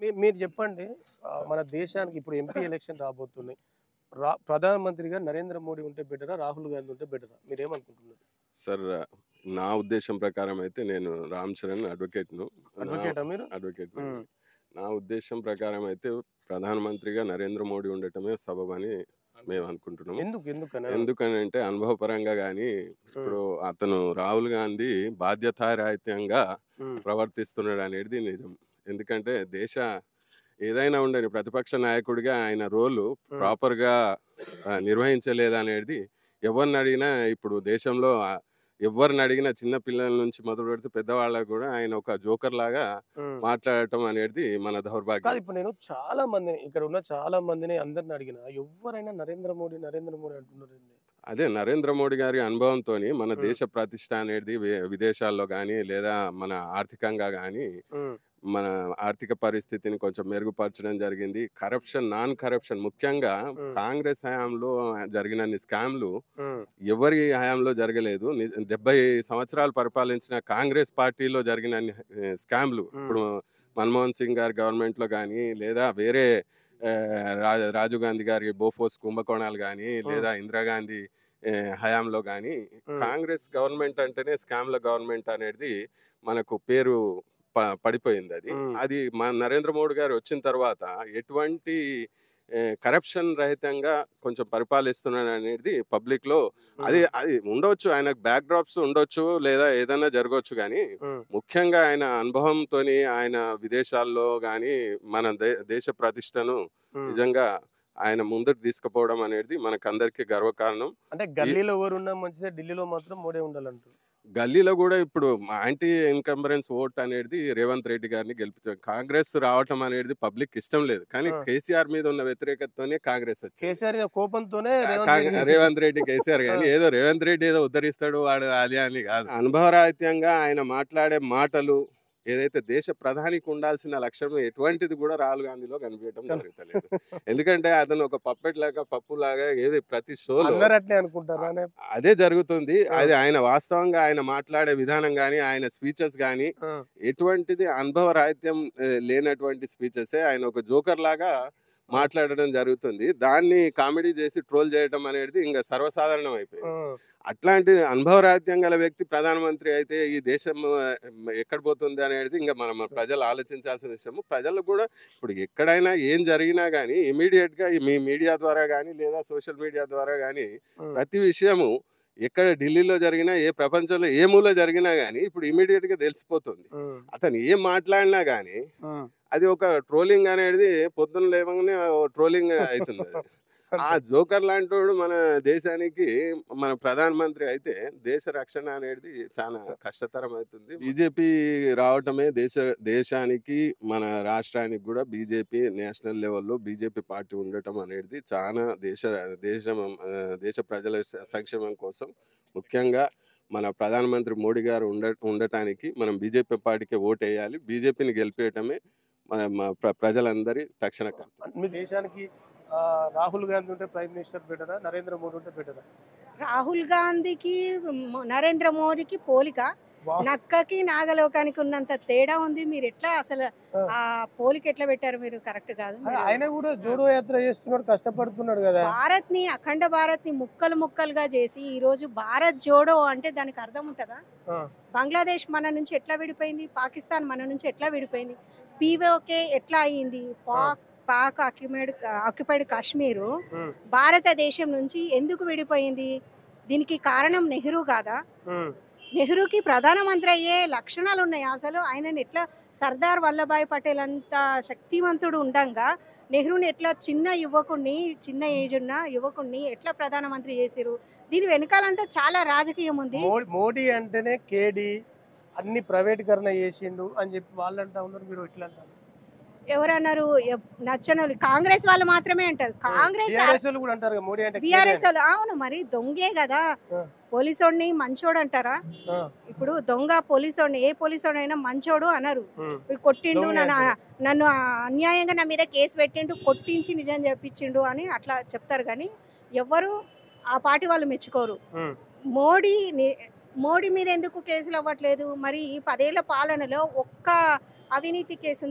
మీరు చెప్పండి. మన దేశానికి ఇప్పుడు ఎంపీ ఎలక్షన్ రాబోతున్నాయి. ప్రధానమంత్రిగా నరేంద్ర మోడీ ఉంటే బెటరా? రాహుల్ గాంధీ ఉంటే బెటరా? మీరేమనుకుంటున్నారు? సార్ నా ఉద్దేశం ప్రకారం అయితే నేను రామ్ చరణ్ అడ్వకేట్‌ను. నా అడ్వకేటా మీరు? అడ్వకేట్‌నండి. హ్మ్. నా ఉద్దేశం ప్రకారం అయితే ప్రధానమంత్రిగా నరేంద్ర మోడీ ఉండటమే సబబని మేము అనుకుంటున్నాము. ఎందుకని? ఎందుకనంటే అనుభవపరంగా గాని, హ్మ్. ఇప్పుడు అతను రాహుల్ గాంధీ బాధ్యతారాహిత్యంగా హ్మ్. ప్రవర్తిస్తున్నాడనేది నిజం. ఎందుకంటే ఏదైనా ఉండని ప్రతిపక్ష నాయకుడిగా ఆయన రోలు హ్మ్. ప్రాపర్‌గా నిర్వహించలేదనేది ఎవరినడిగినా ఇప్పుడు దేశంలో ఎవ్వరినడిగినా చిన్న పిల్లల నుంచి మొదలుపెడితే పెద్దవాళ్ళకి గూడా ఆయన ఒక జోకర్‌లాగా హ్మ్. మాట్లాడటం అనేది మన కాదు, దౌర్భాగ్యం. ఇప్పుడు నేను చాలా మందిని ఇక్కడ ఉన్న చాలా మందిని అందరిని అడిగినా ఎవ్వరైనా నరేంద్ర మోడీ, నరేంద్ర మోడీ అంటున్నారండి. అదే నరేంద్ర మోడీ గారి అనుభవంతోని మన హ్మ్. దేశ ప్రతిష్ట అనేది విదేశాల్లో గానీ, లేదా మన ఆర్థికంగా గానీ, హ్మ్. మన ఆర్థిక పరిస్థితిని కొంచెం మెరుగుపరచడం జరిగింది. నాన్ కరప్షన్ ముఖ్యంగా హ్మ్. కాంగ్రెస్ హయాంలో జరిగినన్ని స్కామ్‌లు హ్మ్. ఎవరి హయాంలో జరగలేదు. 70 సంవత్సరాలు పరిపాలించిన కాంగ్రెస్ పార్టీలో జరిగినన్ని స్కామ్‌లు హ్మ్. ఇప్పుడు మన్మోహన్ సింగ్ గారి గవర్నమెంట్‌లో గానీ, లేదా వేరే రాజీవ్ గాంధీ గారి బోఫోర్స్ కుంభకోణాలు గానీ, హ్మ్. లేదా ఇందిరాగాంధీ హయాంలో గానీ, హ్మ్. కాంగ్రెస్ గవర్నమెంట్ అంటేనే స్కామ్‌ల గవర్నమెంట్ అనేది మనకు పేరు పడిపోయిందది. హ్మ్. అది మన నరేంద్ర మోడీ గారు వచ్చిన తర్వాత ఎటువంటి కరప్షన్ రహితంగా కొంచెం పరిపాలిస్తున్నాడనేది పబ్లిక్‌లో అది హ్మ్. అది ఉండొచ్చు. ఆయనకు బ్యాక్ డ్రాప్స్ ఉండొచ్చు. లేదా ఏదన్నా జరగొచ్చు గానీ, హ్మ్. ముఖ్యంగా ఆయన అనుభవంతోని ఆయన విదేశాల్లో గానీ, మన దేశ ప్రతిష్టను హ్మ్. నిజంగా ఆయన ముందుకు తీసుకుపోవడం అనేది మనకందరికీ గర్వకారణం. అంటే ఈ గల్లీలో ఎవరున్నా మంచిదే, ఢిల్లీలో మాత్రం మోడీ ఉండాలంటారు. గల్లీలో గూడా ఇప్పుడు యాంటీ ఇన్కంబరెన్స్ ఓట్ అనేది రేవంత్ రెడ్డి గారిని గెలిపించారు. కాంగ్రెస్ రావటం అనేది పబ్లిక్‌కి ఇష్టం లేదు. కానీ ఆ! కేసీఆర్ మీద ఉన్న వ్యతిరేకతతోనే కాంగ్రెస్ వచ్చింది. కేసీఆర్ కోపంతోనే కా రేవంత్ కాంగ్ రెడ్డి గెలిచిండు. రేవంత్ రెడ్డి, కేసీఆర్ ఆ! గాని ఏదో రేవంత్ రెడ్డి ఏదో ఉద్ధరిస్తాడు వాడు అది అని గాదు. అనుభవరాహిత్యంగా ఆయన మాట్లాడే మాటలు ఏదైతే దేశ ప్రధానికి ఉండాల్సిన లక్షణం ఎటువంటిది గూడా రాహుల్ గాంధీలో కనిపియటం జరుగుతలేదు. ఎందుకంటే అతను ఒక పప్పెట్ లాగా, పప్పులాగా ఏది ప్రతి షోలో అందరూ అట్నే అనుకుంటారా? అ అదే జరుగుతుంది. ఆ! అది ఆయన వాస్తవంగా ఆయన మాట్లాడే విధానం గాని, ఆయన స్పీచెస్ గాని ఆ! ఎటువంటిది అనుభవరాహిత్యం లేనటువంటి స్పీచెసే. ఆయన ఒక జోకర్‌లాగా ఆ! మాట్లాడడం జరుగుతుంది. దాన్ని కామెడీ జేసి ట్రోల్ జేయటం అనేది ఇంగ సర్వసాధారణం ఆ! అయిపోయింది. అట్లాంటి అనుభవరాహిత్యం గల వ్యక్తి ప్రధానమంత్రి అయితే ఈ దేశం ఎక్కడ పోతుంది అనేది ఇంగ మనం ప్రజలు ఆలోచించాల్సిన విషయము. ప్రజలకు గూడా ఇప్పుడు ఎక్కడైనా ఏం జరిగినా గాని ఇమ్మీడియేట్‌గా మీ మీడియా ద్వారా గాని, లేదా సోషల్ మీడియా ద్వారా గాని హ్మ్. ప్రతి విషయము ఎక్కడ ఢిల్లీలో జరిగినా, ప్రపంచంలో ఏ మూల జరిగినా గాని ఇప్పుడు ఇమ్మీడియేట్‌గా తెలిసిపోతుంది. హ్మ్. అతను ఏం మాట్లాడినా గాని హ్మ్. అది ఒక ట్రోలింగ్ అనేది పొద్దున లేవంగానే ట్రోలింగ్ అయితుందది. ఆ అంతే. జోకర్ లాంటోడు మన దేశానికి మన ప్రధానమంత్రి అయితే దేశ రక్షణ అనేది చాలా చ కష్టతరం అవుతుంది. బీజేపీ రావటమే దేశానికి, మన రాష్ట్రానికి గూడా బీజేపీ నేషనల్ లెవెల్‌లో బీజేపీ పార్టీ ఉండటం అనేది చాలా దేశ ప్రజల సంక్షేమం కోసం ముఖ్యంగా మన ప్రధానమంత్రి మోడీ గారు ఉండటానికి మనం బీజేపీ పార్టీకే ఓటేయాలి. బీజేపీని గెలిపియటమే ప్రజలందరి తక్షణ కర్తవ్యం. మీ దేశానికి రాహుల్ గాంధీ ఉంటే ప్రైమ్ మినిస్టర్ బెటరా? నరేంద్ర మోడీ ఉంటే బెటరా? రాహుల్ గాంధీకి, నరేంద్ర మోడీకి పోలిక. వాహ్! నక్కకి, నాగలోకానికి ఉన్నంత తేడా ఉంది. మీరెట్లా అసలు ఆ! ఆ పోలిక ఎట్లా పెట్టారు మీరు? కరెక్ట్ కాదు. మీరు ఆయన గూడా ఆ! జోడో యాత్ర చేస్తున్నాడు, కష్టపడుతున్నాడు గదా! భారత్‌ని, అఖండ భారత్‌ని ముక్కలు ముక్కలుగా చేసి ఈరోజు భారత్ జోడో అంటే దానికి అర్థం ఉంటదా? ఆ! బంగ్లాదేశ్ మన నుంచి ఎట్లా విడిపోయింది? పాకిస్తాన్ మన నుంచి ఎట్లా విడిపోయింది? పీఓకే ఎట్లా అయింది? ఆ! పాక్ ఆక్యుపైడ్ కాశ్మీరు హ్మ్. భారతదేశం నుంచి ఎందుకు విడిపోయింది? దీనికి కారణం నెహ్రూ కాదా? హ్మ్. నెహ్రూకి ప్రధానమంత్రి అయ్యే లక్షణాలున్నాయా అసలు? ఆయనని ఎట్లా సర్దార్ వల్లభాయ్ పటేల్ అంత శక్తివంతుడు ఉండంగా, నెహ్రూని ఎట్లా చిన్న ఏజ్ ఉన్న యువకుడిని ఎట్లా ప్రధానమంత్రి చేసిర్రు? దీని వెనకాలంతా చాలా రాజకీయం ఉంది. మోడీ అంటేనే కేడీ, అన్ని ప్రైవేటీకరణ చేసిండు అని చెప్పి వాళ్ళంటా ఉన్నారు. మీరు ఇట్లా అంటారు. ఎవరన్నారు? నచ్చనోళ్ళు కాంగ్రెస్ వాళ్ళు మాత్రమే అంటారు. కాంగ్రెస్ బీఆర్ఎస్ గూడా అంటారు కదా, మోడీ అంటే కేడీ బీఆర్ఎస్ అని. వాళ్ళు అవును మరి దొంగే గదా! ఆ! పోలీసోడిని మంచోడంటారా? ఆ! ఇప్పుడు దొంగ పోలీసోడిని ఏ పోలీసోడైనా మంచోడు అనరు. హ్మ్. వీడు కొట్టిండు, దొంగే అంటారు. నన్ను అన్యాయంగా నా మీద కేసు పెట్టిండు, కొట్టించి నిజం చెప్పించిండు అని అట్లా చెప్తారు గానీ, ఎవ్వరు ఆ పార్టీ వాళ్ళు మెచ్చుకోరు. హ్మ్. మోడీ ని మోడీ మీద ఎందుకు కేసులు అవ్వట్లేదు? మరి ఈ 10 ఏళ్ల పాలనలో ఒక్క అవినీతి కేసుందా?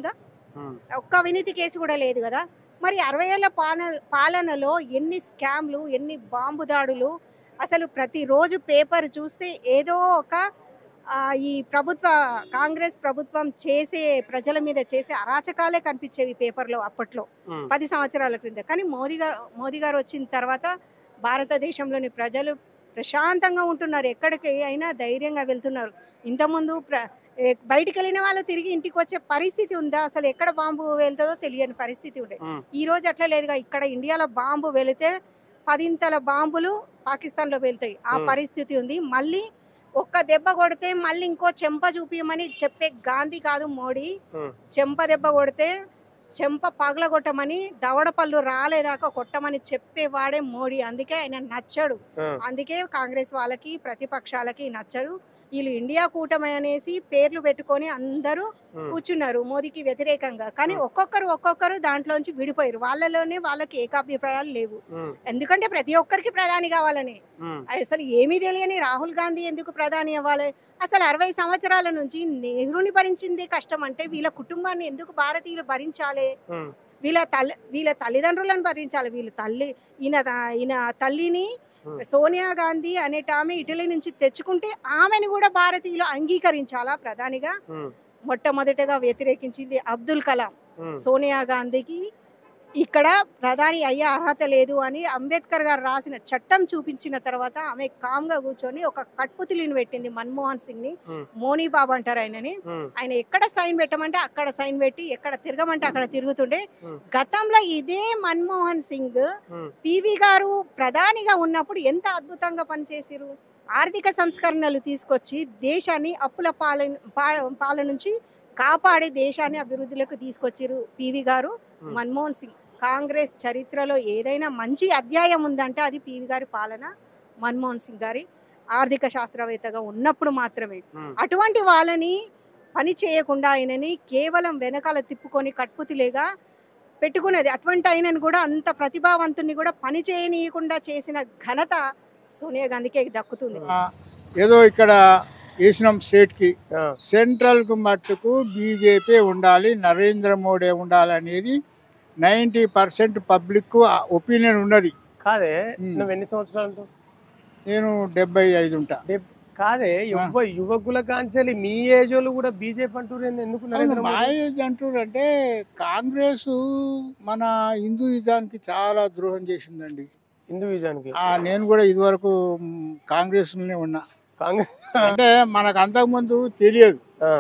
ఒక్క అవినీతి కేసు కూడా లేదు కదా. మరి 60 ఏళ్ల పాలనలో ఎన్ని స్కామ్లు, ఎన్ని బాంబు దాడులు, అసలు ప్రతిరోజు పేపర్ చూస్తే ఏదో ఒక ఈ కాంగ్రెస్ ప్రభుత్వం చేసే ప్రజల మీద చేసే అరాచకాలే కనిపించేవి పేపర్లో అప్పట్లో 10 సంవత్సరాల క్రింద. కానీ మోదీ గారు వచ్చిన తర్వాత భారతదేశంలోని ప్రజలు ప్రశాంతంగా ఉంటున్నారు, ఎక్కడికి అయినా ధైర్యంగా వెళ్తున్నారు. ఇంతకుముందు బయటికి వెళ్ళిన వాళ్ళు తిరిగి ఇంటికి వచ్చే పరిస్థితి ఉందా? అసలు ఎక్కడ బాంబు వెళ్తుందో తెలియని పరిస్థితి ఉండే. ఈ రోజు అట్లా లేదుగా. ఇక్కడ ఇండియాలో బాంబు వెళితే 10 బాంబులు పాకిస్తాన్లో వెళ్తాయి, ఆ పరిస్థితి ఉంది. మళ్ళీ ఒక్క దెబ్బ కొడితే మళ్ళీ ఇంకో చెంప చూపించమని చెప్పే గాంధీ కాదు మోడీ. చెంప దెబ్బ కొడితే చెంప పగలగొట్టమని, దవడ పళ్ళు రాలేదాకా కొట్టమని చెప్పేవాడే మోడీ. అందుకే ఆయన నచ్చడు. అందుకే కాంగ్రెస్ వాళ్ళకి ప్రతిపక్షాలకి నచ్చడు. వీళ్ళు ఇండియా కూటమి అనేసి పేర్లు పెట్టుకొని అందరూ కూర్చున్నారు మోదీకి వ్యతిరేకంగా. కానీ ఒక్కొక్కరు దాంట్లోంచి విడిపోయారు. వాళ్ళలోనే వాళ్ళకి ఏకాభిప్రాయాలు లేవు. ఎందుకంటే ప్రతి ఒక్కరికి ప్రధాని కావాలని. అసలు ఏమీ తెలియని రాహుల్ గాంధీ ఎందుకు ప్రధాని అవ్వాలి? అసలు 60 సంవత్సరాల నుంచి నెహ్రూని భరించింది కష్టం అంటే వీళ్ళ కుటుంబాన్ని ఎందుకు భారతీయులు భరించాలి? వీళ్ళ తల్లిదండ్రులను భరించాలి. ఈయన తల్లిని సోనియా గాంధీ అనేట ఆమె ఇటలీ నుంచి తెచ్చుకుంటే ఆమెను కూడా భారతీయులు అంగీకరించాలా ప్రధానిగా? మొట్టమొదటగా వ్యతిరేకించింది అబ్దుల్ కలాం. సోనియా గాంధీకి ఇక్కడ ప్రధాని అయ్యే అర్హత లేదు అని అంబేద్కర్ గారు రాసిన చట్టం చూపించిన తర్వాత ఆమె కామ్గా కూర్చొని ఒక కట్పుతిలిని పెట్టింది మన్మోహన్ సింగ్ ని. మోనీ బాబు అంటారు ఆయనని. ఆయన ఎక్కడ సైన్ పెట్టమంటే అక్కడ సైన్ పెట్టి, ఎక్కడ తిరగమంటే అక్కడ తిరుగుతుండే. గతంలో ఇదే మన్మోహన్ సింగ్ పివి గారు ప్రధానిగా ఉన్నప్పుడు ఎంత అద్భుతంగా పనిచేసిరు. ఆర్థిక సంస్కరణలు తీసుకొచ్చి దేశాన్ని అప్పుల పాల నుంచి కాపాడి దేశాన్ని అభివృద్ధిలోకి తీసుకొచ్చిరు పివి గారు, మన్మోహన్ సింగ్. కాంగ్రెస్ చరిత్రలో ఏదైనా మంచి అధ్యాయం ఉందంటే అది పివి గారి పాలన, మన్మోహన్ సింగ్ గారి ఆర్థిక శాస్త్రవేత్తగా ఉన్నప్పుడు మాత్రమే. అటువంటి వాళ్ళని పని చేయకుండా ఆయనని కేవలం వెనకాల తిప్పుకొని కట్పుతిలేగా పెట్టుకున్నది. అటువంటి ఆయనను కూడా అంత ప్రతిభావంతుని కూడా పని చేయనీయకుండా చేసిన ఘనత సోనియా గాంధీకి దక్కుతుంది. ఏదో ఇక్కడ వేసినాం స్టేట్కి, సెంట్రల్కు మట్టుకు బీజేపీ ఉండాలి, నరేంద్ర మోడీ ఉండాలనేది 90% పబ్లిక్ ఒపీనియన్ ఉన్నది. కాదే నువ్వు ఎన్ని సంవత్సరాలు? నేను 75 ఉంటా. కాదే యువకుల కాంచెలి మీ ఏజ్ వాళ్ళు కూడా బీజేపీ అంటారు ఎందుకు? మా ఏజ్ అంటారు అంటే కాంగ్రెస్ మన హిందూయిజానికి చాలా ద్రోహం చేసిందండి. హిందూయిజానికి నేను కూడా ఇదివరకు కాంగ్రెస్లోనే ఉన్నా. అంటే మనకు అంతకుముందు తెలియదు,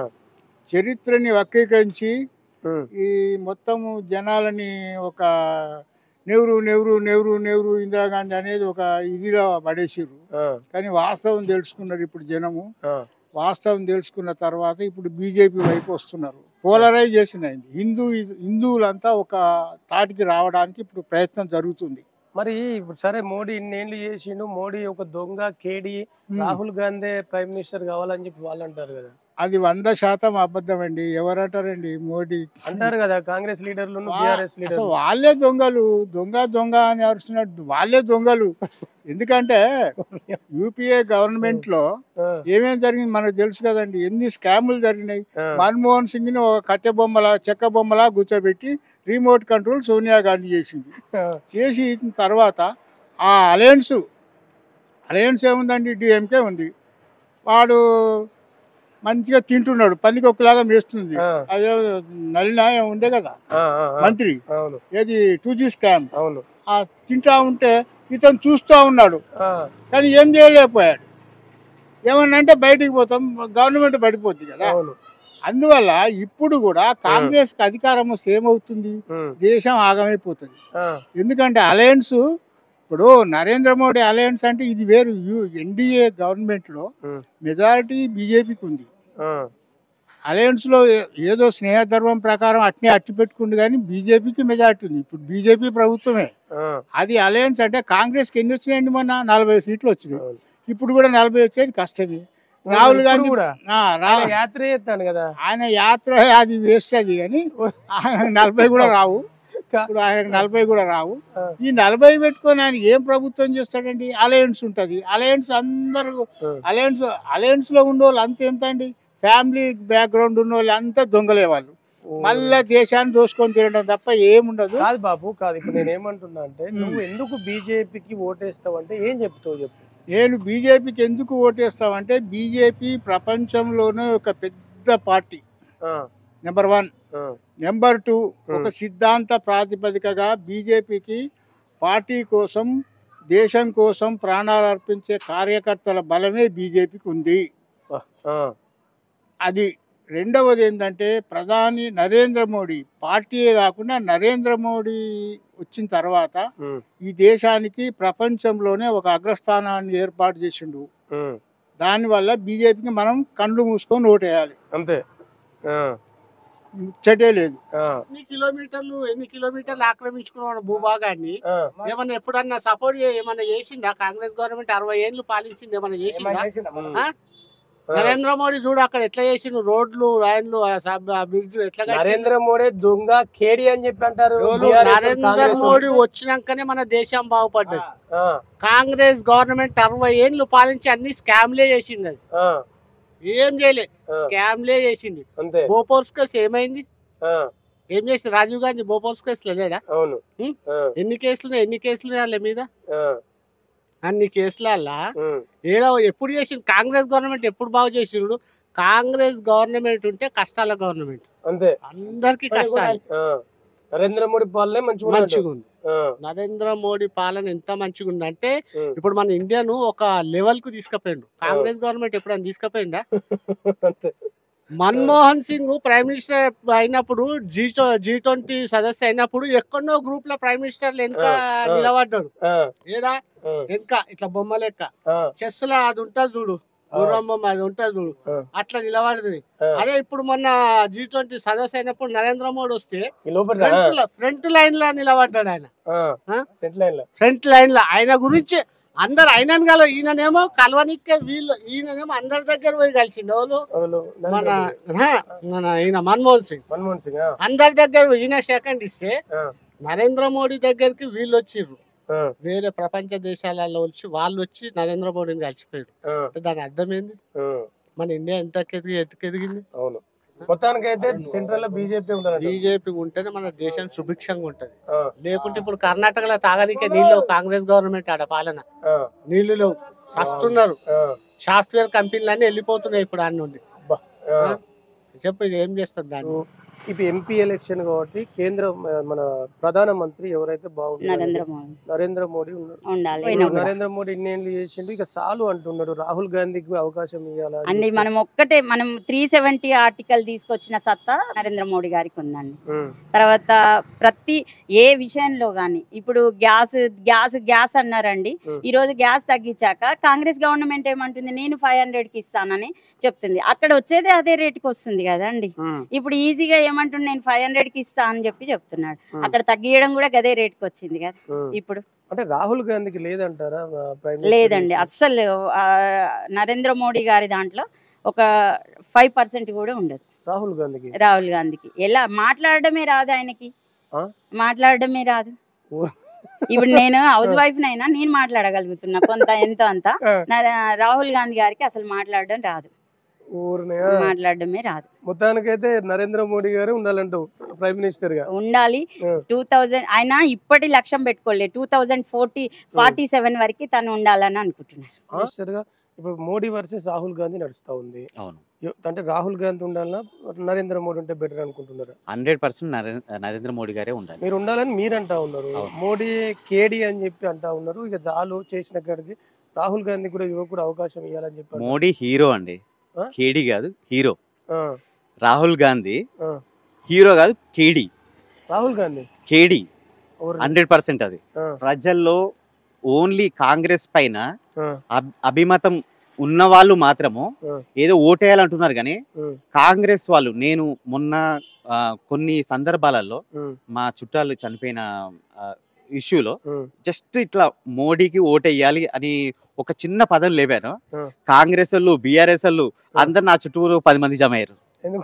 చరిత్రని వక్రీకరించి ఈ మొత్తము జనాలని ఒక నెహ్రూ నెహ్రూ నెహ్రూ నెహ్రూ ఇందిరాగాంధీ అనేది ఒక ఇదిలో పడేసిర్రు. కానీ వాస్తవం తెలుసుకున్నారు ఇప్పుడు జనము. వాస్తవం తెలుసుకున్న తర్వాత ఇప్పుడు బీజేపీ వైపు వస్తున్నారు. పోలరైజేషన్ అయింది. హిందువులంతా ఒక తాటికి రావడానికి ఇప్పుడు ప్రయత్నం జరుగుతుంది. మరి ఇప్పుడు సరే మోడీ ఇన్నేళ్ళు చేసిండు, మోడీ ఒక దొంగ కేడి, రాహుల్ గాంధీ ప్రైమ్ మినిస్టర్ కావాలని చెప్పి వాళ్ళు అంటారు కదా. అది 100% అబద్ధం అండి. ఎవరంటారండి? మోడీ అంటారు కదా కాంగ్రెస్ లీడర్లు, బీఆర్ఎస్ లీడర్లు. వాళ్ళే దొంగలు, దొంగ అని అరుస్తున్నట్టు వాళ్ళే దొంగలు. ఎందుకంటే యూపీఏ గవర్నమెంట్ లో ఏమేం జరిగింది మనకు తెలుసు కదండి. ఎన్ని స్కాములు జరిగినాయి. మన్మోహన్ సింగ్ ని ఒక కట్టె బొమ్మలా చెక్క బొమ్మలా కూర్చోబెట్టి రిమోట్ కంట్రోల్ సోనియా గాంధీ చేసింది. చేసిన తర్వాత ఆ అలయన్స్ ఏముందండి? డిఎంకే ఉంది. వాడు మంచిగా తింటున్నాడు, పందికి ఒకలాగా మేస్తుంది. అదే నలినా ఉండే కదా మంత్రి, ఏది 2G స్కామ్. ఆ తింటా ఉంటే ఇతను చూస్తూ ఉన్నాడు, కానీ ఏం చేయలేకపోయాడు. ఏమన్నా అంటే బయటికి పోతాం, గవర్నమెంట్ పడిపోద్ది కదా. అందువల్ల ఇప్పుడు కూడా కాంగ్రెస్ కి అధికారం వస్తే ఏమవుతుంది? దేశం ఆగమైపోతుంది. ఎందుకంటే అలయన్స్ ఇప్పుడు నరేంద్ర మోడీ అలయన్స్ అంటే ఇది వేరు. ఎన్డీఏ గవర్నమెంట్ లో మెజారిటీ బీజేపీకి ఉంది. అలయన్స్ లో ఏదో స్నేహధర్మం ప్రకారం అట్టి పెట్టుకుంది, కానీ బీజేపీకి మెజారిటీ ఉంది. ఇప్పుడు బీజేపీ ప్రభుత్వమే అది. అలయన్స్ అంటే కాంగ్రెస్ కి ఎన్ని వచ్చినాయండి? మొన్న 40 సీట్లు వచ్చినాయి. ఇప్పుడు కూడా 40 వచ్చేది కష్టమే. రాహుల్ గాంధీ యాత్ర చేస్తాడు కదా, ఆయన యాత్ర అది వేస్ట్ అది, కానీ ఆయన 40 కూడా రావు. ఇప్పుడు ఆయనకు 40 కూడా రావు. ఈ 40 పెట్టుకొని ఆయన ఏం ప్రభుత్వం చేస్తాడండి? అలయన్స్ ఉంటుంది. అలయన్స్ అందరూ అలయన్స్ లో ఉన్న వాళ్ళు అంత ఎంత అండి? ఫ్యామిలీ బ్యాక్గ్రౌండ్ ఉన్న వాళ్ళు అంతా దొంగలే వాళ్ళు. మళ్ళా దేశాన్ని దోసుకొని తినడం తప్ప ఏముండదు. కాదు బాబు, కాదు. ఇప్పుడు నేను ఏమంటున్నా అంటే, నువ్వు ఎందుకు బీజేపీకి ఓటేస్తావు అంటే ఏం చెప్తావు చెప్పు. నేను బీజేపీకి ఎందుకు ఓటేస్తామంటే, బీజేపీ ప్రపంచంలోనే ఒక పెద్ద పార్టీ, నెంబర్ 1. నెంబర్ 2, ఒక సిద్ధాంత ప్రాతిపదికగా బీజేపీకి పార్టీ కోసం, దేశం కోసం ప్రాణాలు అర్పించే కార్యకర్తల బలమే బీజేపీకి ఉంది. అది. రెండవది ఏంటంటే, ప్రధాని నరేంద్ర మోడీ పార్టీయే కాకుండా నరేంద్ర మోడీ వచ్చిన తర్వాత ఈ దేశానికి ప్రపంచంలోనే ఒక అగ్రస్థానాన్ని ఏర్పాటు చేసిండు. దానివల్ల బీజేపీకి మనం కళ్ళు మూసుకొని ఓటేయాలి, అంతే. ముచ్చటే లేదు. ఎన్ని కిలోమీటర్లు ఆక్రమించుకున్న భూభాగాన్ని ఏమన్నా ఎప్పుడన్నా సపోర్ట్ ఏమన్నా చేసిందా? కాంగ్రెస్ గవర్నమెంట్ 60 ఏళ్ళు పాలించింది, ఏమన్నా చేసిందా? నరేంద్ర మోడీ చూడు అక్కడ ఎట్లా చేసిండు, రోడ్లు, రైళ్లు, బ్రిడ్జ్లు ఎట్లా. నరేంద్ర మోడీ దొంగ కేడి అని చెప్పి అంటారు. నరేంద్ర మోడీ వచ్చినాకనే మన దేశం బాగుపడ్డది. కాంగ్రెస్ గవర్నమెంట్ 60 ఏళ్ళు పాలించి అన్ని స్కామ్లే చేసింది. అది ఏం చేయలే, స్కామ్లే చేసింది. బోఫోర్స్ కేసు ఏమైంది? ఏం చేసింది? రాజీవ్ గాంధీ బోఫోర్స్ కేసులో లేడా? అవును. ఎన్ని కేసులు వాళ్ళ మీద? అన్ని కేసులల్లా ఎప్పుడు చేసిండు? కాంగ్రెస్ గవర్నమెంట్ ఎప్పుడు బాగు చేసిండు? కాంగ్రెస్ గవర్నమెంట్ ఉంటే కష్టాల గవర్నమెంట్, అంతే. అందరికి కష్టాలు. నరేంద్ర మోడీ పాలన మంచిగా ఉంది. నరేంద్ర మోడీ పాలన ఎంత మంచిగా ఉంది అంటే, ఇప్పుడు మన ఇండియాను ఒక లెవెల్ కు తీసుకుపోయిండు. కాంగ్రెస్ గవర్నమెంట్ ఎప్పుడైనా తీసుకుపోయిందా? మన్మోహన్ సింగ్ ప్రైమ్ మినిస్టర్ అయినప్పుడు, G20 సదస్సు అయినప్పుడు ఎక్కడో గ్రూప్ లో ప్రైమ్ మినిస్టర్ వెనక నిలబడ్డాడు. ఏడా వెనక ఇట్లా బొమ్మ లెక్క చెస్ లా అది ఉంటుంది చూడు, గుర్రం బొమ్మ అది ఉంటుంది చూడు, అట్లా నిలబడింది. అదే ఇప్పుడు మొన్న G20 సదస్సు అయినప్పుడు నరేంద్ర మోడీ వస్తే ఫ్రంట్ లైన్ లో నిలబడ్డాడు ఆయన. ఫ్రంట్ లైన్ లో ఆయన గురించి అందరు ఆయనను కల, ఈయననేమో కలవనికే వీళ్ళు, ఈయననేమో అందరి దగ్గర పోయి కలిసిండు. మన ఈయన మన్మోహన్ సింగ్ అందరి దగ్గర. ఈయన సెకండ్ ఇస్తే నరేంద్ర మోడీ దగ్గరికి వీళ్ళు వచ్చిర్రు, వేరే ప్రపంచ దేశాలలో వచ్చి వాళ్ళు వచ్చి నరేంద్ర మోడీని కలిసిపోయారు. దాని అర్థం ఏంది? మన ఇండియా ఎంత ఎదిగింది. అవును. మొత్తానికైతే సెంట్రల్ లో బీజేపీ ఉంటేనే మన దేశం సుభిక్షంగా ఉంటది. లేకుంటే ఇప్పుడు కర్ణాటకలో తాగనికే నీళ్ళు, కాంగ్రెస్ గవర్నమెంట్ ఆడ పాలన నీళ్లు లేవు, సస్తున్నారు. సాఫ్ట్వేర్ కంపెనీలు వెళ్ళిపోతున్నాయి ఇప్పుడు అన్ని నుండి. చెప్పు ఏం చేస్తారు దాన్ని? ఇప్పుడు ఎంపీ ఎలక్షన్ కాబట్టి కేంద్ర మన ప్రధానమంత్రి ఎవరైతే బాగుంటారు, నరేంద్ర మోడీ ఉన్నారు. నరేంద్ర మోడీ ఇన్నేళ్ళు చేసిండు, ఇక చాలు అంటున్నారు. రాహుల్ గాంధీకి అవకాశం ఇవ్వాలా అండి? మనం 370 ఆర్టికల్ తీసుకొచ్చిన సత్తా నరేంద్ర మోడీ గారికి ఉందండి. తర్వాత ప్రతి ఏ విషయంలో గానీ, ఇప్పుడు గ్యాస్ అన్నారండి. ఈ రోజు గ్యాస్ తగ్గించాక కాంగ్రెస్ గవర్నమెంట్ ఏమంటుంది? నేను 500కి ఇస్తానని చెప్తుంది. అక్కడ వచ్చేది అదే రేటుకి వస్తుంది కదండి. ఇప్పుడు ఈజీగా ఏమంటుండే, నేను 500కి ఇస్తా అని చెప్తున్నాడు. అక్కడ తగ్గియడం కూడా గదే రేటుకి వచ్చింది కదా. ఇప్పుడు అంటే రాహుల్ గాంధీకి లేదంటారా? లేదండి, అస్సలు నరేంద్ర మోడీ గారి దాంట్లో ఒక 5% కూడా ఉండదు రాహుల్ గాంధీకి. ఎలా మాట్లాడడమే రాదు ఆయనకి, మాట్లాడడమే రాదు. ఇప్పుడు నేను హౌస్ వైఫ్ నైనా నేను మాట్లాడగలుగుతున్నా కొంత ఎంతో అంత. రాహుల్ గాంధీ గారికి అసలు మాట్లాడడం రాదు, మాట్లాడడమే రాదు. మొత్తానికైతే నరేంద్ర మోడీ గారు ఉండాలంటూ ప్రైమ్ మినిస్టర్ గా ఉండాలి. 2000 ఆయన ఇప్పటి లక్ష్యం పెట్టుకోలేదు, 2047 వరకు తను ఉండాలని అనుకుంటున్నారు. ఇప్పుడు మోడీ వర్సెస్ రాహుల్ గాంధీ నడుస్తా ఉంది. అంటే రాహుల్ గాంధీ ఉండాలన్నా నరేంద్ర మోడీ ఉంటే బెటర్ అనుకుంటున్నారు? 100% నరేంద్ర మోడీ గారే ఉండాలి. మీరు ఉండాలని మీరు అంటా ఉన్నారు, మోడీ కేడి అని చెప్పి అంటా ఉన్నారు. ఇక చాలు చేసిన కాడికి రాహుల్ గాంధీ కూడా యువకుడు అవకాశం ఇవ్వాలని చెప్పి. మోడీ హీరో అండి, కేడి కాదు, హీరో. రాహుల్ గాంధీ హీరో కాదు, కేడి. రాహుల్ గాంధీ కేడి 100%. అది ప్రజల్లో ఓన్లీ కాంగ్రెస్ పైన అభిమతం ఉన్న వాళ్ళు మాత్రము ఏదో ఓటేయాలంటున్నారు కానీ కాంగ్రెస్ వాళ్ళు, నేను మొన్న కొన్ని సందర్భాలలో మా చుట్టాలు చనిపోయిన ఇష్యూలో జస్ట్ ఇట్లా మోడీకి ఓటేయాలి అని ఒక చిన్న పదం లేపాను. కాంగ్రెస్ వాళ్ళు, బీఆర్ఎస్ వాళ్ళు అందరు నా చుట్టూరు 10 మంది జమ అయ్యారు.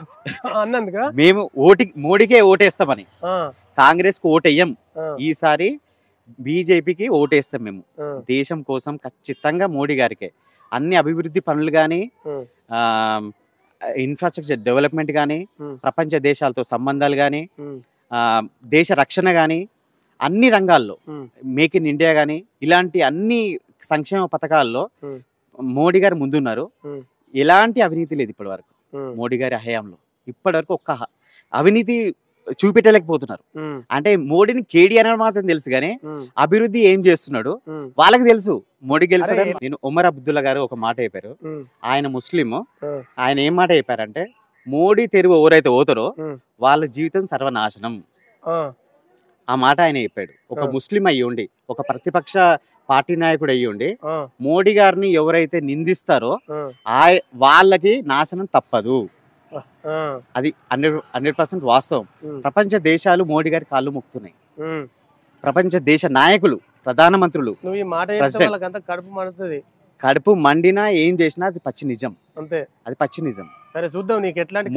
మేము మోడీకే ఓటేస్తామని. కాంగ్రెస్ కు ఓటేయం, ఈసారి బీజేపీకి ఓటేస్తాం మేము. దేశం కోసం ఖచ్చితంగా మోడీ గారికే. అన్ని అభివృద్ధి పనులు కానీ ఇన్ఫ్రాస్ట్రక్చర్ డెవలప్మెంట్ కానీ, ప్రపంచ దేశాలతో సంబంధాలు కానీ, దేశ రక్షణ కానీ, అన్ని రంగాల్లో మేక్ ఇన్ ఇండియా కానీ, ఇలాంటి అన్ని సంక్షేమ పథకాల్లో మోడీ గారు ముందున్నారు. ఎలాంటి అవినీతి లేదు ఇప్పటి వరకు. మోడీ గారి హయాంలో ఇప్పటి వరకు ఒక్క అవినీతి చూపెట్టలేకపోతున్నారు. అంటే మోడీని కేడీ అనేది మాత్రం తెలుసు కానీ అభివృద్ధి ఏం చేస్తున్నాడు వాళ్ళకి తెలుసు. మోడీ గెలిచాడు. నేను ఉమర్ అబ్దుల్లా గారు ఒక మాట చెప్పారు. ఆయన ముస్లిం. ఆయన ఏం మాట చెప్పారంటే, మోడీ తెరువు ఎవరైతే పోతారో వాళ్ళ జీవితం సర్వనాశనం. ఆ మాట ఆయన చెప్పాడు. ఒక ముస్లిం అయ్యి ఉండి, ఒక ప్రతిపక్ష పార్టీ నాయకుడు అయ్యి ఉండి మోడీ గారిని ఎవరైతే నిందిస్తారో వాళ్ళకి నాశనం తప్పదు. అది 100% వాస్తవం. ప్రపంచ దేశాలు మోడీ గారి కాళ్ళు మొక్కుతున్నాయి. ప్రపంచ దేశ నాయకులు, ప్రధానమంత్రులు, కడుపు మండినా ఏం చేసినా అది పచ్చి నిజం. అంతే, అది పచ్చి నిజం. సరే చూద్దాం నీకు ఎట్లాంటి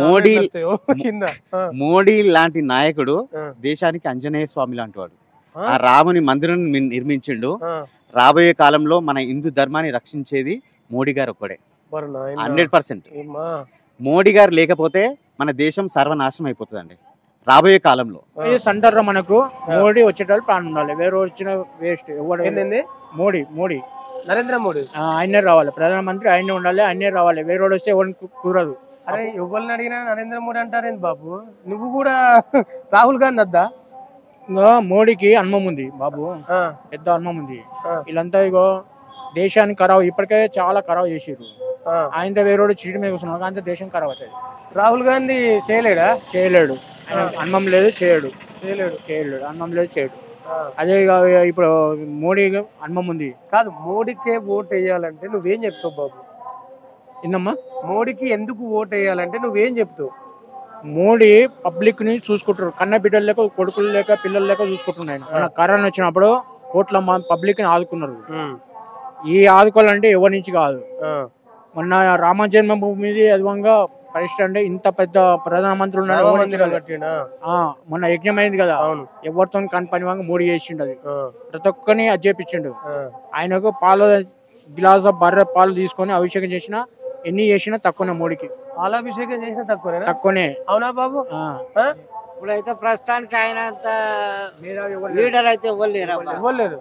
మోడీ లాంటి నాయకుడు దేశానికి ఆంజనేయ స్వామి లాంటి వాడు. ఆ రాముని మందిరం నిర్మించిండు. రాబోయే కాలంలో మన హిందూ ధర్మాన్ని రక్షించేది మోడీ గారు ఒక్కడే. 100%. మోడీ గారు లేకపోతే మన దేశం సర్వనాశనం అయిపోతుందండి రాబోయే కాలంలో. సెంటర్ మనకు మోడీ వచ్చేటప్పుడు ప్లాన్ ఉండాలి. వేరే వచ్చిన వేస్ట్. మోడీ నరేంద్ర మోడీ ఆయనే రావాలి. ప్రధానమంత్రి ఆయనే ఉండాలి. ఆయనే రావాలి. వేరే వాడు వస్తే ఎవరికి కుదరదు. అరే ఎవరిని అడిగినా నరేంద్ర మోడీ అంటారేంటి బాబు? నువ్వు కూడా రాహుల్ గాంధీ వద్దా? మోడీకి అనుభవం ఉంది బాబు, పెద్ద అనుభవం ఉంది. వీళ్ళంతా ఇగో దేశాన్ని ఖరాబ్ ఇప్పటికే చాలా ఖరాబ్ చేసిర్రు. ఆయనతో వేరే చీటి మీద కూర్చున్నాడు. అంత దేశం ఖరాబ్ అవుతుంది. రాహుల్ గాంధీ చేయలేడా? చేయలేడు. అనుభవం లేదు, చేయడు. అనుభవం లేదు, చేయడు. అదే ఇప్పుడు మోడీ అనుభవం ఉంది. కాదు, మోడీకే ఓటు వేయాలంటే నువ్వేం చెప్తావు బాబు? ఏందమ్మా? మోడీకి ఎందుకు ఓటు వేయాలంటే నువ్వేం చెప్తావు? మోడీ పబ్లిక్ ని చూసుకుంటారు. కన్న బిడ్డలు లేక, కొడుకులు లేక, పిల్లలు లేక చూసుకుంటున్నాయి. మన కరోనా వచ్చినప్పుడు కోట్ల పబ్లిక్ ని ఆదుకున్నారు. ఈ ఆదుకోవాలంటే ఎవరి నుంచి కాదు. మొన్న రామ జన్మభూమి మీద అదివంగా పరిస్థితి అంటే ఇంత పెద్ద ప్రధానమంత్రి ఉన్నాడు. మొన్న యజ్ఞం అయింది కదా, ఎవరితో కని పని వంగ మోడీ చేసిండు. అది ప్రతి ఒక్కరిని అది చేపించిండు. ఆయనకు పాలు గ్లాస్ బర్రె పాలు తీసుకొని అభిషేకం చేసిన ఎన్ని చేసినా తక్కువనే. మోడీకి పాలాభిషేకం చేసినా తక్కువనే. అవునా బాబు? ఇప్పుడైతే ప్రస్తుతానికి ఆయన అంత లీడర్ అయితే ఇవ్వలేరు.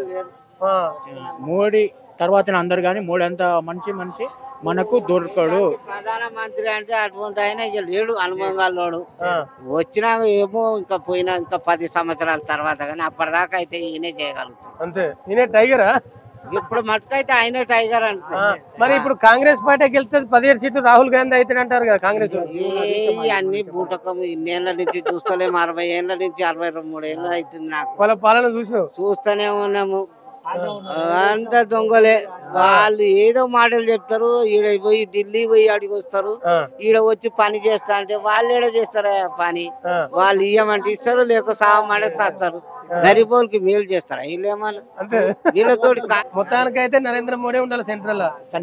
మోడీ తర్వాత అందరు కానీ మోడీ అంత మంచి మనకు దొరకడు. ప్రధానమంత్రి అంటే అటువంటి ఆయన ఇక లేడు, అనుభవంగాలోడు. వచ్చినా ఏమో ఇంకా పోయినా ఇంకా 10 సంవత్సరాల తర్వాత, కానీ అప్పటిదాకా అయితే ఈయనే చేయగలుగుతాడు. అంతే. ఈయన టైగరా? ఇప్పుడు మటుకైతే ఆయనే టైగర్ అనుకో. మరి ఇప్పుడు కాంగ్రెస్ పార్టీకి వెళ్తే 17 సీట్లు రాహుల్ గాంధీ అయితే అంటారు కదా కాంగ్రెస్. అన్ని బూటకం ఇన్నేళ్ల నుంచి చూస్తలేము. 60 ఏళ్ల నుంచి 63 ఏళ్ళు అవుతుంది నాకు. వాళ్ళ పాలన చూస్తూనే ఉన్నాము. అంత దొంగలే వాళ్ళు. ఏదో మాటలు చెప్తారు. ఈడ పోయి ఢిల్లీ పోయి అడిగి వస్తారు. ఈడ వచ్చి పని చేస్తా అంటే వాళ్ళు ఏడ చేస్తారా పని? వాళ్ళు ఇయ్యమంటే ఇస్తారు, లేక సాగమంటే చేస్తారు. గరీబోళ్ళకి మేలు చేస్తారా వీళ్ళేమన్నా? వీళ్ళతో మొత్తానికైతే నరేంద్ర మోడీ ఉండాలి సెంట్రల్.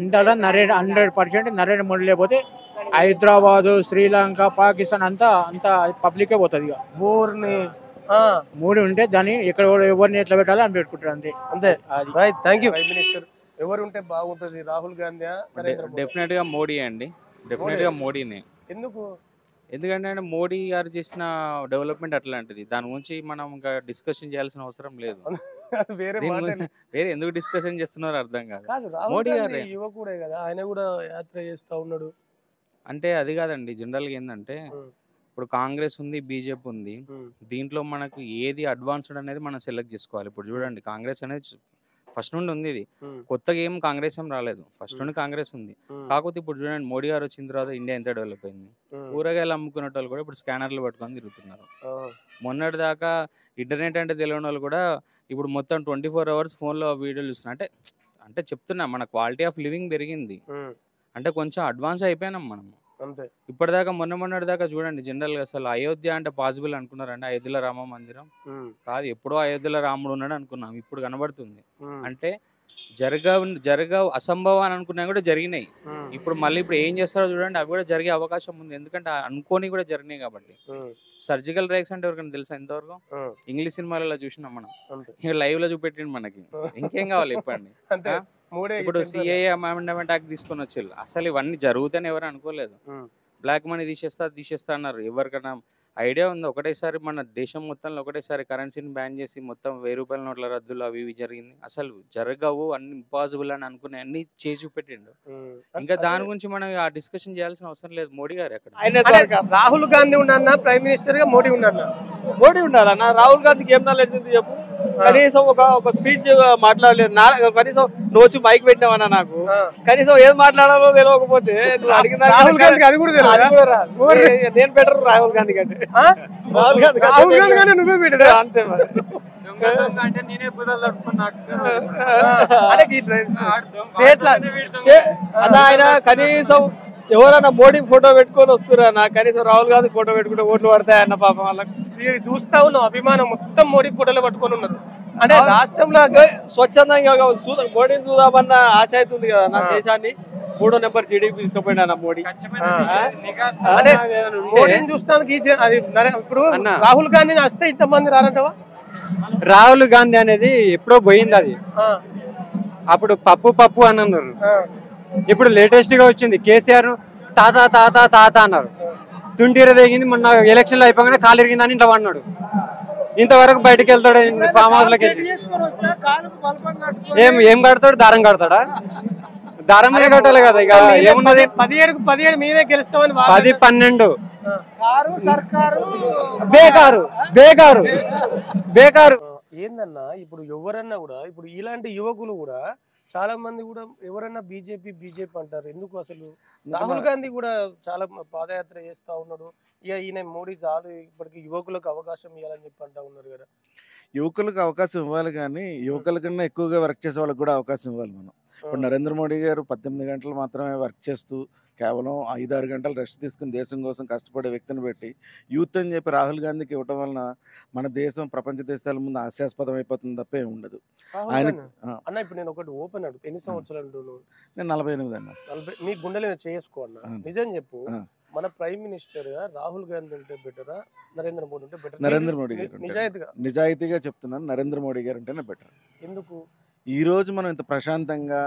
100% నరేంద్ర మోడీ లేకపోతే హైదరాబాద్, శ్రీలంక, పాకిస్తాన్ అంతా పబ్లికే పోతుంది. ఇక మోడీ ఉంటే దాన్ని ఎక్కడ ఎవరిని ఎట్లా పెట్టాలో అని పెట్టుకుంటారు. అంతే. Right, thank you. ప్రైమ్ మినిస్టర్ ఎవరు ఉంటే బాగుంటది? రాహుల్ గాంధీ? డెఫినెట్ గా మోడీ అండి. డెఫినెట్ గా మోడీనే. ఎందుకంటే మోడీ గారు చేసిన డెవలప్మెంట్ అట్లాంటిది. దాని గురించి మనం ఇంకా డిస్కషన్ చేయాల్సిన అవసరం లేదు. వేరే ఎందుకు డిస్కషన్ చేస్తున్నారో అర్థం కాదు. మోడీ గారు యువకుడే కదా, ఆయన కూడా యాత్ర చేస్తా ఉన్నాడు. అంటే అది కాదండి, జనరల్గా ఏంటంటే ఇప్పుడు కాంగ్రెస్ ఉంది, బీజేపీ ఉంది. దీంట్లో మనకు ఏది అడ్వాన్స్డ్ అనేది మనం సెలెక్ట్ చేసుకోవాలి. ఇప్పుడు చూడండి, కాంగ్రెస్ అనేది ఫస్ట్ నుండి ఉంది. ఇది కొత్తగా ఏం కాంగ్రెస్ ఏం రాలేదు, ఫస్ట్ నుండి కాంగ్రెస్ ఉంది. కాకపోతే ఇప్పుడు చూడండి, మోడీ గారు వచ్చిన తర్వాత ఇండియా ఎంత డెవలప్ అయింది. కూరగాయలు అమ్ముకునే వాళ్ళు కూడా ఇప్పుడు స్కానర్లు పట్టుకొని తిరుగుతున్నారు. మొన్నటి దాకా ఇంటర్నెట్ అంటే తెలియని వాళ్ళు కూడా ఇప్పుడు మొత్తం 24 hours ఫోన్లో వీడియోలు చూస్తున్నారు. అంటే చెప్తున్నా, మన క్వాలిటీ ఆఫ్ లివింగ్ పెరిగింది. అంటే కొంచెం అడ్వాన్స్ అయిపోయినాం మనం. ఇప్పటిదాకా మొన్నటి దాకా చూడండి, జనరల్ గా అసలు అయోధ్య అంటే పాసిబుల్ అనుకున్నారండి? అయోధ్యలో రామ మందిరం కాదు, ఎప్పుడో అయోధ్యలో రాముడు ఉన్నాడు అనుకున్నాం. ఇప్పుడు కనబడుతుంది. అంటే జరగవు అసంభవం అని అనుకున్నా కూడా జరిగినాయి. ఇప్పుడు మళ్ళీ ఇప్పుడు ఏం చేస్తారో చూడండి, అవి కూడా జరిగే అవకాశం ఉంది. ఎందుకంటే అనుకోని కూడా జరిగినాయి కాబట్టి. సర్జికల్ స్ట్రైక్స్ అంటే ఎవరికైనా తెలుసా ఇంతవరకు? ఇంగ్లీష్ సినిమాలలో చూసినాం మనం, ఇక లైవ్ లో చూపెట్టిండు మనకి. ఇంకేం కావాలి చెప్పండి? ఇప్పుడు సిఏఏ అమెండ్మెంట్ యాక్ట్ తీసుకొని వచ్చి అసలు ఇవన్నీ జరుగుతాయని ఎవరు అనుకోలేదు. బ్లాక్ మనీ తీసేస్తా అన్నారు. ఎవరికైనా ఐడియా ఉంది? ఒకటేసారి మన దేశం మొత్తంలో ఒకటేసారి కరెన్సీని బ్యాన్ చేసి మొత్తం 1000 రూపాయల నోట్ల రద్దులు అవి ఇవి జరిగింది. అసలు జరగవు, అన్ని ఇంపాసిబుల్ అని అనుకునే అన్ని చేసి చూపెట్టిండు. ఇంకా దాని గురించి మనం ఆ డిస్కషన్ చేయాల్సిన అవసరం లేదు. మోడీ గారు ఎక్కడ? రాహుల్ గాంధీ ఉండన్నా ప్రైమ్ మినిస్టర్ గా మోడీ ఉండన్నా? మోడీ ఉండాలన్నా. రాహుల్ గాంధీకి ఏం నాలెడ్జ్ ఉంది చెప్పు? కనీసం ఒక స్పీచ్ మాట్లాడలేదు. కనీసం నువ్వు వచ్చి మైక్ పెట్టినావన్నా, నాకు కనీసం ఏం మాట్లాడాలో తెలియకపోతే నువ్వు అడిగిన రాహుల్ గాంధీ అది కూడా రాదు. నేను బెటర్ రాహుల్ గాంధీ కంటే. రాహుల్ గాంధీ కంటే నువ్వే బెటర్. అంతే మరి. అంటే నేనే బుధలు అలా ఆయన కనీసం ఎవరైనా మోడీ ఫోటో పెట్టుకొని వస్తున్నా, కనీసం రాహుల్ గాంధీ ఫోటో పెట్టుకుంటే ఓట్లు పడతాయన్న పాపం వాళ్ళకి. చూస్తా ఉన్నాం, అభిమానం మొత్తం మోడీ ఫోటోలో పట్టుకొని ఉన్నారు. అంటే రాష్ట్రంలో స్వచ్ఛందంగా మోడీని చూద్దామన్న ఆశ అవుతుంది కదా. నా దేశాన్ని 3వ నెంబర్ జీడీపీ తీసుకుపోయినా మోడీ. మోడీని చూస్తానికి ఇప్పుడు రాహుల్ గాంధీని వస్తే ఇంతమంది రానంటవా? రాహుల్ గాంధీ అనేది ఎప్పుడో పోయింది. అది అప్పుడు పప్పు అని అన్నారు. ఇప్పుడు లేటెస్ట్ గా వచ్చింది కేసీఆర్ తాత తాత తాత అన్నారు. తుంటీర తెగింది. మొన్న ఎలక్షన్లు అయిపోగానే కాలు ఇరిగిందని ఇంట్లో అన్నాడు. ఇంతవరకు బయటకు వెళ్తాడు ఫామ్ హౌస్ లకి. ఏం కడతాడు? దారం కడతాడా? దారమే కట్టాలి కదా. ఇక ఏమున్నది? 17 మీదే గెలుస్తామని 10-12 బేకారు. ఏందన్నా ఇప్పుడు ఎవరన్నా కూడా, ఇప్పుడు ఇలాంటి యువకులు కూడా చాలా మంది కూడా ఎవరన్నా బీజేపీ అంటారు. ఎందుకు అసలు? రాహుల్ గాంధీ కూడా చాలా పాదయాత్ర చేస్తా ఉన్నాడు. ఇక ఈయన మోడీ చాలు ఇప్పటికి యువకులకు అవకాశం ఇవ్వాలని చెప్పి అంటా ఉన్నారు కదా. యువకులకు అవకాశం ఇవ్వాలి, కానీ యువకుల కన్నా ఎక్కువగా వర్క్ చేసే వాళ్ళకి కూడా అవకాశం ఇవ్వాలి మనం. ఇప్పుడు నరేంద్ర మోడీ గారు 18 గంటలు మాత్రమే వర్క్ చేస్తూ కేవలం 5-6 గంటలు రెస్ట్ తీసుకుని దేశం కోసం కష్టపడే వ్యక్తిని పెట్టి యూత్ అని చెప్పి రాహుల్ గాంధీకి ఇవ్వటం వలన మన దేశం ప్రపంచ దేశాల ముందు హాస్యాస్పదం అయిపోతుంది తప్పే ఉండదు. ఆయన అన్న ఇప్పుడు నేను ఒకటి ఓపెన్ అడుగు, ఎన్ని సంవత్సరాలు అంటున్నావు? నేను 48 అన్న. 40 మీ గుండెలు చేసుకో అన్న. నిజం చెప్పు, మన ప్రైమ్ మినిస్టర్ గా రాహుల్ గాంధీ ఉంటే బెటరా, నరేంద్ర మోడీ ఉంటే బెటర్? నరేంద్ర మోడీ గారు నిజాయితీగా చెప్తున్నాను, నరేంద్ర మోడీ గారు ఉంటేనే బెటర్. ఎందుకు? ఈ రోజు మనం ఇంత ప్రశాంతంగా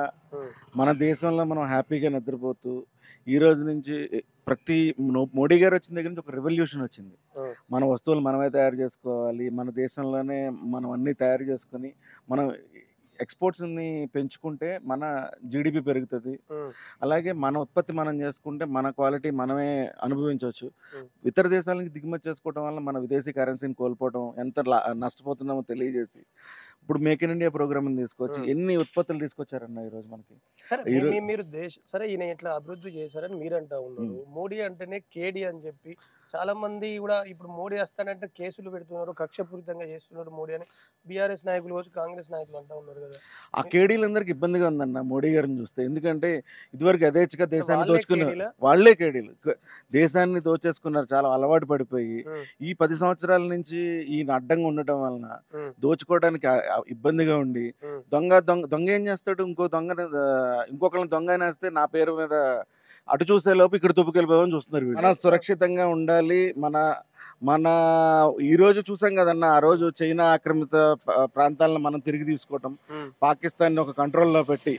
మన దేశంలో మనం హ్యాపీగా నిద్రపోతూ ఈ రోజు నుంచి ప్రతి మోడీ గారు వచ్చిన దగ్గర నుంచి ఒక రెవల్యూషన్ వచ్చింది. మన వస్తువులు మనమే తయారు చేసుకోవాలి, మన దేశంలోనే మనం అన్నీ తయారు చేసుకొని మనం ఎక్స్పోర్ట్స్ని పెంచుకుంటే మన జీడిపి పెరుగుతుంది. అలాగే మన ఉత్పత్తి మనం చేసుకుంటే మన క్వాలిటీ మనమే అనుభవించవచ్చు. ఇతర దేశాల నుంచి దిగుమతి చేసుకోవడం వల్ల మన విదేశీ కరెన్సీని కోల్పోవడం ఎంత నష్టపోతున్నామో తెలియజేసి ఇప్పుడు మేక్ ఇన్ ఇండియా ప్రోగ్రామ్ తీసుకొచ్చి ఎన్ని ఉత్పత్తులు తీసుకొచ్చారన్న ఈరోజు మనకి. మీరు సరే ఈయన ఇట్లా అభివృద్ధి చేశారని మీరు అంటా ఉన్నారు. మోడీ అంటేనే కేడీ అని చెప్పి చాలా మంది కూడా ఇప్పుడు మోడీ వస్తానంటే కేసులు పెడుతున్నారు, కక్షపూరితంగా చేస్తున్నారు మోడీ అని బీఆర్ఎస్ నాయకులు వచ్చి కాంగ్రెస్ నాయకులు అంటా ఉన్నారు కదా. ఆ కేడీలందరికీ ఇబ్బందిగా ఉందన్న మోడీ గారిని చూస్తే. ఎందుకంటే ఇదివరకు యథేచ్ఛగా దేశాన్ని దోచుకున్నారు, వాళ్లే కేడీలు దేశాన్ని దోచేసుకున్నారు, చాలా అలవాటు పడిపోయి. ఈ 10 సంవత్సరాల నుంచి ఈయన అడ్డంగా ఉండటం వలన దోచుకోవడానికి ఇబ్బందిగా ఉండి దొంగ ఏం చేస్తాడు, ఇంకొకరిని దొంగ అనేస్తే నా పేరు మీద అటు చూసే లోపు ఇక్కడ తుప్పుకెళ్ళిపోదామని చూస్తున్నారు. మన సురక్షితంగా ఉండాలి. మన ఈరోజు చూసాం కదన్న, ఆ రోజు చైనా ఆక్రమిత ప్రాంతాలను మనం తిరిగి తీసుకోవటం, పాకిస్తాన్ ఒక కంట్రోల్లో పెట్టి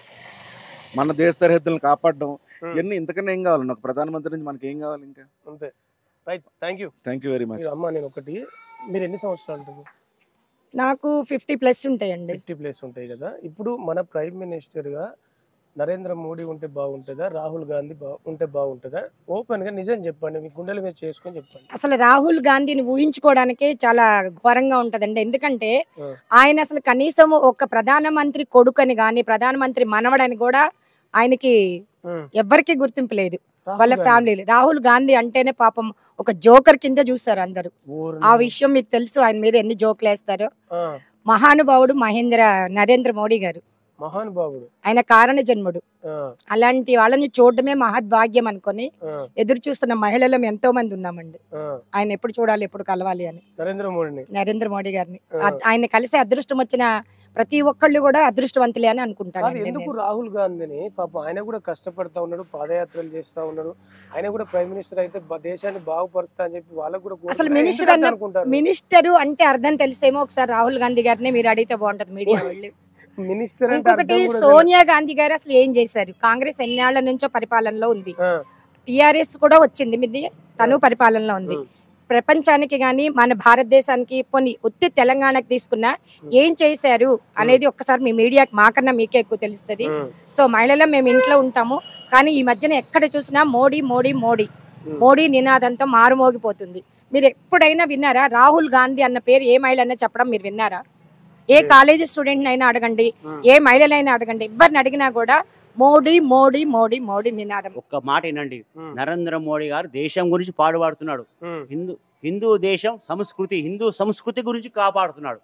మన దేశ సరిహద్దులను కాపాడడం, ఇవన్నీ ఇంతకన్నా ఏం కావాలన్న ఒక ప్రధానమంత్రి నుంచి మనకి ఏం కావాలి ఇంకా? అంతే. Right, thank you very much. అమ్మ నేను ఒకటి, మీరు ఎన్ని సంవత్సరాలు ఉంటుంది? నాకు 50+ ఉంటాయండి. 50+ ఉంటాయి కదా. ఇప్పుడు మన ప్రైమ్ మినిస్టర్గా నరేంద్ర మోడీ ఉంటే బాగుంటుందా, రాహుల్ గాంధీ ఉంటే బాగుంటుందా? ఓపెన్ గా నిజం చెప్పండి, మీ గుండెల మీద చేసుకొని చెప్పండి. అసలు రాహుల్ గాంధీని ఊహించుకోవడానికే చాలా ఘోరంగా ఉంటదండి. ఎందుకంటే ఆయన అసలు కనీసం ఒక ప్రధానమంత్రి కొడుకని గాని ప్రధానమంత్రి మనవడని కూడా ఆయనకి ఎవ్వరికి గుర్తింపు లేదు వాళ్ళ ఫ్యామిలీ. రాహుల్ గాంధీ అంటేనే పాపం ఒక జోకర్ కింద చూస్తారు అందరూ. ఆ విషయం మీకు తెలుసు, ఆయన మీద ఎన్ని జోకులు వేస్తారో. మహానుభావుడు నరేంద్ర మోడీ గారు. మహానుభావుడు. ఆయన కారణ జన్ముడు. అలాంటి వాళ్ళని చూడడమే మహద్భాగ్యం అనుకొని ఎదురు చూస్తున్న మహిళలం ఎంతో మంది ఉన్నామండి. ఆయన ఎప్పుడు చూడాలి, ఎప్పుడు కలవాలి అని. నరేంద్ర మోడీ గారిని ఆయన కలిసి అదృష్టం వచ్చిన ప్రతి ఒక్కళ్ళు కూడా అదృష్టవంతులే అని అనుకుంటాను. ఎందుకు రాహుల్ గాంధీని పాపం ఆయన కూడా కష్టపడతా ఉన్నాడు, పాదయాత్రలు చేస్తా ఉన్నాడు, ఆయన కూడా ప్రైమ్ మినిస్టర్ అయితే దేశాన్ని బాగుపరుస్తా అని చెప్పి వాళ్ళకు కూడా అసలు మినిస్టర్ అంటే అర్థం తెలిసేమో. ఒకసారి రాహుల్ గాంధీ గారిని మీరు అడిగితే బాగుంటది మీడియా వాళ్ళు. ఇంకొకటి సోనియా గాంధీ గారు అసలు ఏం చేశారు? కాంగ్రెస్ ఎన్నేళ్ల నుంచో పరిపాలనలో ఉంది, టిఆర్ఎస్ కూడా వచ్చింది, తను పరిపాలనలో ఉంది. ప్రపంచానికి గాని మన భారతదేశానికి పోనీ ఉత్తి తెలంగాణకి తీసుకున్నా ఏం చేశారు అనేది ఒక్కసారి మీ మీడియాకి మాకన్నా మీకే ఎక్కువ తెలుస్తుంది. సో మహిళలు మేము ఇంట్లో ఉంటాము, కానీ ఈ మధ్యన ఎక్కడ చూసినా మోడీ మోడీ మోడీ మోడీ నినాదంతో మారుమోగిపోతుంది. మీరు ఎప్పుడైనా విన్నారా రాహుల్ గాంధీ అన్న పేరు ఏ మహిళ చెప్పడం మీరు విన్నారా? ఏ కాలేజీ స్టూడెంట్ అయినా అడగండి, ఏ మహిళలైనా అడగండి, ఎవరిని అడిగినా కూడా మోడీ మోడీ మోడీ మోడీ నినాదం. ఒక్క మాట వినండి, నరేంద్ర మోడీ గారు దేశం గురించి పాడుపడుతున్నాడు. హిందూ దేశం సంస్కృతి, హిందూ సంస్కృతి గురించి కాపాడుతున్నాడు.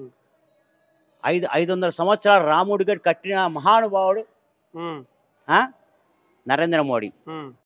500 సంవత్సరాలు రాముడి గారు కట్టిన మహానుభావుడు నరేంద్ర మోడీ.